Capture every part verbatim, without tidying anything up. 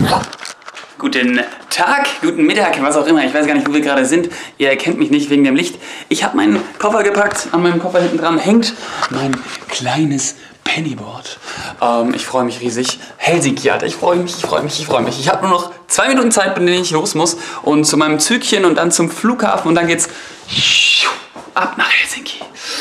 Guten Tag, guten Mittag, was auch immer. Ich weiß gar nicht, wo wir gerade sind. Ihr erkennt mich nicht wegen dem Licht. Ich habe meinen Koffer gepackt. An meinem Koffer hinten dran hängt mein kleines Pennyboard. Ähm, ich freue mich riesig. Helsinki, Alter. Ich freue mich, ich freue mich, ich freue mich. Ich habe nur noch zwei Minuten Zeit, in denen ich los muss. Und zu meinem Zügchen und dann zum Flughafen. Und dann geht's ab nach Helsinki.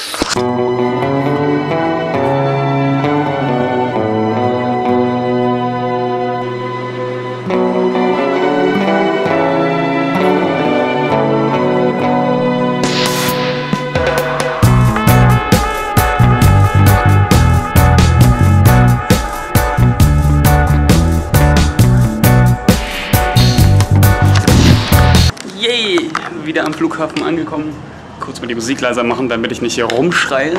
Wieder am Flughafen angekommen. Kurz mal die Musik leiser machen, damit ich nicht hier rumschreie.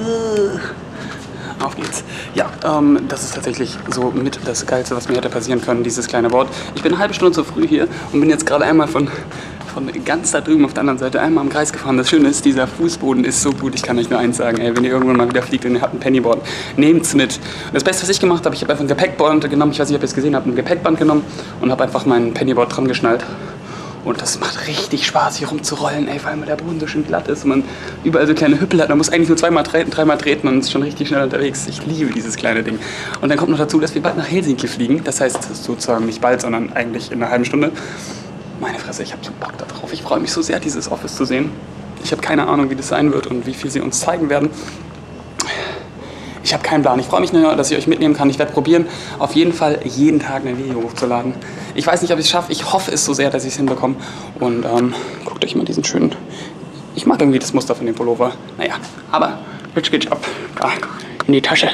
Auf geht's. Ja, ähm, das ist tatsächlich so mit das Geilste, was mir hätte passieren können, dieses kleine Board. Ich bin eine halbe Stunde zu früh hier und bin jetzt gerade einmal von, von ganz da drüben auf der anderen Seite einmal im Kreis gefahren. Das Schöne ist, dieser Fußboden ist so gut, ich kann euch nur eins sagen, ey, wenn ihr irgendwann mal wieder fliegt und ihr habt ein Pennyboard, nehmt's mit. Und das Beste, was ich gemacht habe, ich habe einfach ein Gepäckband genommen, ich weiß nicht, ob ihr es gesehen habt, ein Gepäckband genommen und habe einfach mein Pennyboard dran geschnallt. Und das macht richtig Spaß, hier rumzurollen, ey, vor allem weil der Boden so schön glatt ist und man überall so kleine Hüppel hat. Man muss eigentlich nur zweimal treten, dreimal treten und ist schon richtig schnell unterwegs. Ich liebe dieses kleine Ding. Und dann kommt noch dazu, dass wir bald nach Helsinki fliegen. Das heißt sozusagen nicht bald, sondern eigentlich in einer halben Stunde. Meine Fresse, ich habe so Bock darauf. Ich freue mich so sehr, dieses Office zu sehen. Ich habe keine Ahnung, wie das sein wird und wie viel sie uns zeigen werden. Ich habe keinen Plan. Ich freue mich nur, dass ich euch mitnehmen kann. Ich werde probieren, auf jeden Fall jeden Tag ein Video hochzuladen. Ich weiß nicht, ob ich es schaffe. Ich hoffe es so sehr, dass ich es hinbekomme. Und ähm, guckt euch mal diesen schönen... Ich mag irgendwie das Muster von dem Pullover. Naja, aber jetzt geht's ab. Da, in die Tasche.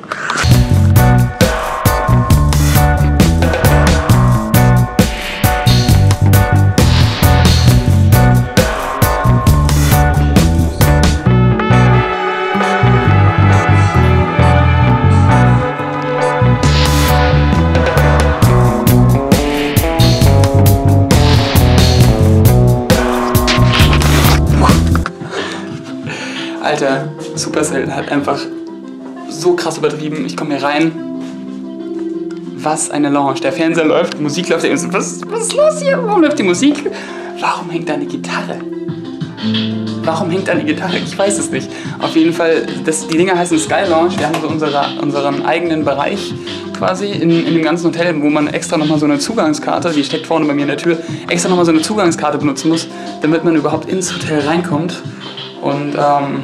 Alter, Supercell hat einfach so krass übertrieben. Ich komme hier rein. Was eine Lounge. Der Fernseher läuft, Musik läuft. Was, was ist los hier? Warum läuft die Musik? Warum hängt da eine Gitarre? Warum hängt da eine Gitarre? Ich weiß es nicht. Auf jeden Fall, das, die Dinger heißen Sky Lounge. Wir haben so unsere, unseren eigenen Bereich quasi in, in dem ganzen Hotel, wo man extra nochmal so eine Zugangskarte, die steckt vorne bei mir in der Tür, extra nochmal so eine Zugangskarte benutzen muss, damit man überhaupt ins Hotel reinkommt. Und ähm,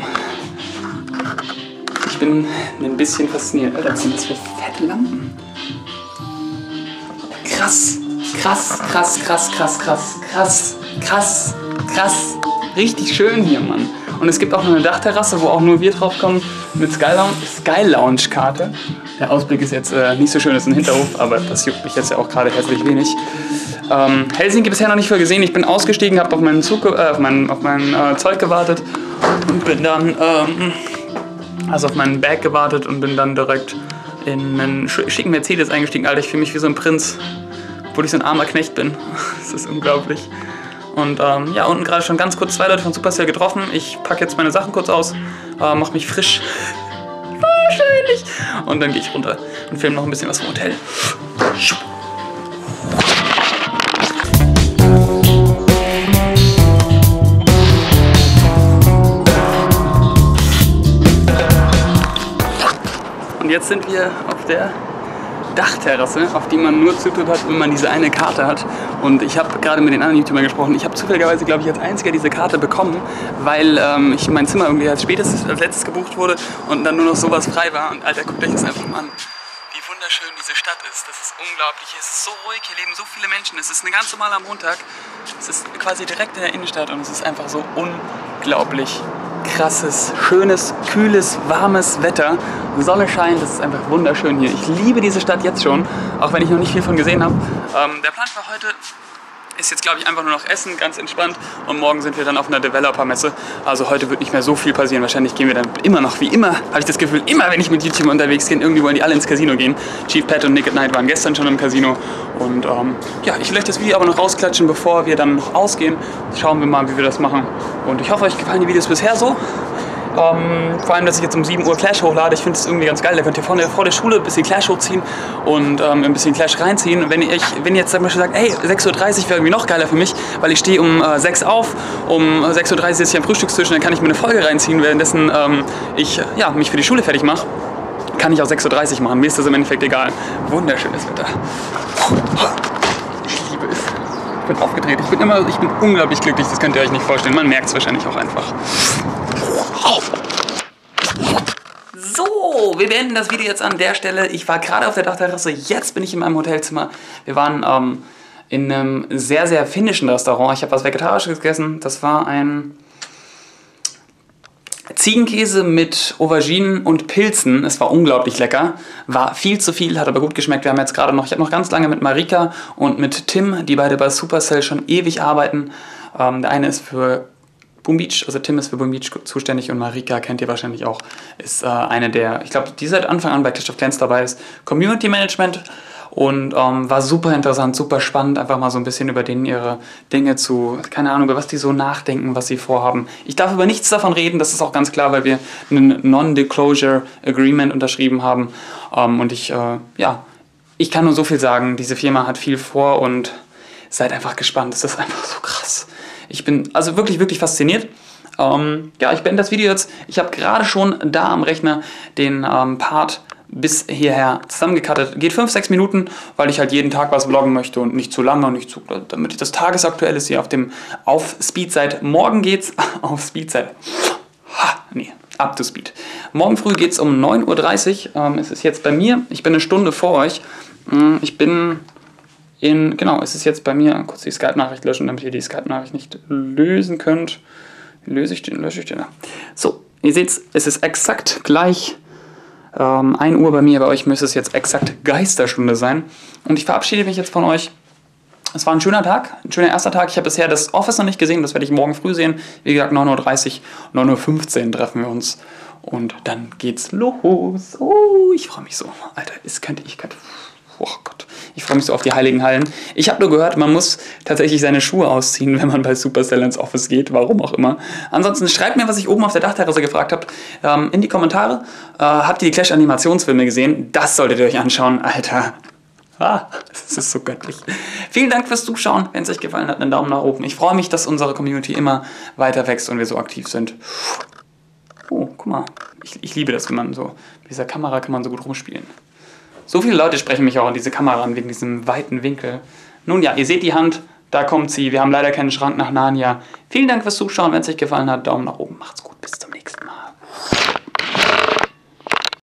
ich bin ein bisschen fasziniert. Alter, was sind das für fette Lampen? Krass, krass, krass, krass, krass, krass, krass, krass, krass. Richtig schön hier, Mann. Und es gibt auch noch eine Dachterrasse, wo auch nur wir drauf kommen mit Sky Lounge, Sky Lounge Karte. Der Ausblick ist jetzt äh, nicht so schön, das ist ein Hinterhof, aber das juckt mich jetzt ja auch gerade herzlich wenig. Ähm, Helsinki bisher noch nicht viel gesehen. Ich bin ausgestiegen, habe auf meinen Zug, äh, auf mein, auf mein äh, Zeug gewartet und bin dann, ähm, also auf meinen Bag gewartet und bin dann direkt in einen schicken Mercedes eingestiegen. Alter, ich fühle mich wie so ein Prinz, obwohl ich so ein armer Knecht bin. Das ist unglaublich. Und ähm, ja, unten gerade schon ganz kurz zwei Leute von Supercell getroffen. Ich packe jetzt meine Sachen kurz aus, äh, mache mich frisch. Wahrscheinlich. Und dann gehe ich runter und filme noch ein bisschen was vom Hotel. Und jetzt sind wir auf der Dachterrasse, auf die man nur Zutritt hat, wenn man diese eine Karte hat. Und ich habe gerade mit den anderen YouTubern gesprochen. Ich habe zufälligerweise, glaube ich, als einziger diese Karte bekommen, weil ähm, ich mein Zimmer irgendwie als spätestes, als letztes gebucht wurde und dann nur noch sowas frei war. Und Alter, guckt euch das einfach mal an, wie wunderschön diese Stadt ist. Das ist unglaublich. Hier ist es so ruhig, hier leben so viele Menschen. Es ist ein ganz normaler Montag. Es ist quasi direkt in der Innenstadt und es ist einfach so unglaublich krasses, schönes, kühles, warmes Wetter. Sonne scheint, das ist einfach wunderschön hier. Ich liebe diese Stadt jetzt schon, auch wenn ich noch nicht viel von gesehen habe. Ähm, der Plan für heute ist jetzt, glaube ich, einfach nur noch Essen, ganz entspannt. Und morgen sind wir dann auf einer Developer-Messe. Also heute wird nicht mehr so viel passieren. Wahrscheinlich gehen wir dann immer noch, wie immer, habe ich das Gefühl, immer wenn ich mit YouTubern unterwegs bin, irgendwie wollen die alle ins Casino gehen. Chief Pat und Nick at Night waren gestern schon im Casino. Und ähm, ja, ich will euch das Video aber noch rausklatschen, bevor wir dann noch ausgehen. Schauen wir mal, wie wir das machen. Und ich hoffe, euch gefallen die Videos bisher so. Ähm, vor allem, dass ich jetzt um sieben Uhr Clash hochlade. Ich finde es irgendwie ganz geil. Da könnt ihr vor der, vor der Schule ein bisschen Clash hochziehen und ähm, ein bisschen Clash reinziehen. Wenn ich, wenn ihr jetzt zum Beispiel sagt, ey, sechs Uhr dreißig wäre irgendwie noch geiler für mich, weil ich stehe um äh, sechs auf, um sechs Uhr dreißig sitze ich am Frühstückstisch und dann kann ich mir eine Folge reinziehen, währenddessen ähm, ich ja, mich für die Schule fertig mache. Kann ich auch sechs Uhr dreißig machen. Mir ist das im Endeffekt egal. Wunderschönes Wetter. Ich liebe es. Ich bin aufgedreht. Ich bin immer, ich bin unglaublich glücklich. Das könnt ihr euch nicht vorstellen. Man merkt es wahrscheinlich auch einfach. So, wir beenden das Video jetzt an der Stelle. Ich war gerade auf der Dachterrasse. Jetzt bin ich in meinem Hotelzimmer. Wir waren ähm, in einem sehr, sehr finnischen Restaurant. Ich habe was Vegetarisches gegessen. Das war ein Ziegenkäse mit Auberginen und Pilzen. Es war unglaublich lecker. War viel zu viel, hat aber gut geschmeckt. Wir haben jetzt gerade noch, ich habe noch ganz lange mit Marika und mit Tim, die beide bei Supercell schon ewig arbeiten. Ähm, der eine ist für Boom Beach, also Tim ist für Boom Beach zuständig und Marika kennt ihr wahrscheinlich auch, ist äh, eine der, ich glaube, die seit Anfang an bei Clash of Clans dabei ist, Community Management. Und ähm, war super interessant, super spannend, einfach mal so ein bisschen über denen ihre Dinge zu, keine Ahnung, über was die so nachdenken, was sie vorhaben. Ich darf über nichts davon reden, das ist auch ganz klar, weil wir ein Non-Disclosure Agreement unterschrieben haben. Ähm, und ich, äh, ja, ich kann nur so viel sagen, diese Firma hat viel vor und seid einfach gespannt, das ist einfach so krass. Ich bin also wirklich, wirklich fasziniert. Ähm, ja, ich beende das Video jetzt. Ich habe gerade schon da am Rechner den ähm, Part bis hierher zusammengekattet. Geht fünf, sechs Minuten, weil ich halt jeden Tag was vloggen möchte und nicht zu lange und nicht zu, damit das tagesaktuell ist hier auf dem auf Speed seid. Morgen geht's auf Speed seid. Ha, nee, up to speed. Morgen früh geht's um neun Uhr dreißig. Ähm, es ist jetzt bei mir, ich bin eine Stunde vor euch. Ich bin in, genau, es ist jetzt bei mir, kurz die Skype-Nachricht löschen, damit ihr die Skype-Nachricht nicht lösen könnt. Wie löse ich den, lösche ich den? So, ihr seht, es ist exakt gleich Ähm, ein Uhr bei mir, bei euch müsste es jetzt exakt Geisterstunde sein. Und ich verabschiede mich jetzt von euch. Es war ein schöner Tag, ein schöner erster Tag. Ich habe bisher das Office noch nicht gesehen, das werde ich morgen früh sehen. Wie gesagt, neun Uhr dreißig, neun Uhr fünfzehn treffen wir uns. Und dann geht's los. Oh, ich freue mich so. Alter, es könnte, ich könnte... Oh Gott, ich freue mich so auf die Heiligen Hallen. Ich habe nur gehört, man muss tatsächlich seine Schuhe ausziehen, wenn man bei Supercell ins Office geht, warum auch immer. Ansonsten schreibt mir, was ich oben auf der Dachterrasse gefragt habe, ähm, in die Kommentare. Äh, habt ihr die Clash-Animationsfilme gesehen? Das solltet ihr euch anschauen, Alter. Ah, das ist so göttlich. Vielen Dank fürs Zuschauen. Wenn es euch gefallen hat, einen Daumen nach oben. Ich freue mich, dass unsere Community immer weiter wächst und wir so aktiv sind. Oh, guck mal. Ich, ich liebe das, wenn man so, mit dieser Kamera kann man so gut rumspielen. So viele Leute sprechen mich auch an diese Kamera an, wegen diesem weiten Winkel. Nun ja, ihr seht die Hand, da kommt sie. Wir haben leider keinen Schrank nach Narnia. Vielen Dank fürs Zuschauen. Wenn es euch gefallen hat, Daumen nach oben. Macht's gut.